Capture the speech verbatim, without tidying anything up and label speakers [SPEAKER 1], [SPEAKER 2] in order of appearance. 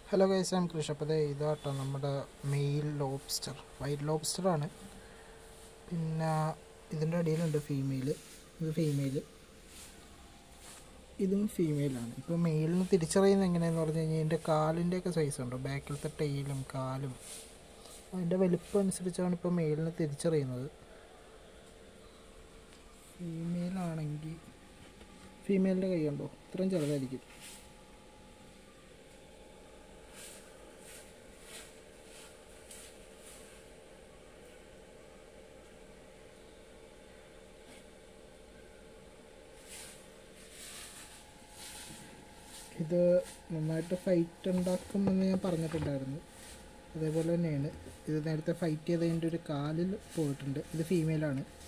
[SPEAKER 1] Hello guys, ഞാൻ കൃഷി. അപ്പോൾ ഇതാട്ടോ നമ്മുടെ മെയിൽ ലോബ്സ്റ്റർ, വൈറ്റ് ലോബ്സ്റ്ററാണ്. പിന്നെ ഇതിൻ്റെ അടിയിലുണ്ട് ഫീമെയിൽ. ഇത് ഫീമെയിൽ, ഇതും ഫീമെയിലാണ്. ഇപ്പോൾ മെയിലിന് തിരിച്ചറിയുന്നത് എങ്ങനെയാണെന്ന് പറഞ്ഞു കഴിഞ്ഞാൽ ഇതിൻ്റെ കാലിൻ്റെയൊക്കെ സൈസ് ഉണ്ടോ, ബാക്കിലത്തെ ടെയിലും കാലും അതിൻ്റെ വലിപ്പം അനുസരിച്ചാണ് ഇപ്പോൾ മെയിലിന് തിരിച്ചറിയുന്നത്. ഫീമെയിലാണെങ്കിൽ ഫീമെയിലിൻ്റെ കൈ ഉണ്ടോ, ഇത്രയും ചെറുതായിരിക്കും. ഇത് നന്നായിട്ട് ഫൈറ്റ് ഉണ്ടാക്കുമെന്ന് ഞാൻ പറഞ്ഞിട്ടുണ്ടായിരുന്നു. അതേപോലെ തന്നെയാണ് ഇത് നേരത്തെ ഫൈറ്റ് ചെയ്തതിൻ്റെ ഒരു കാലിൽ പോയിട്ടുണ്ട്. ഇത് ഫീമെയിലാണ്.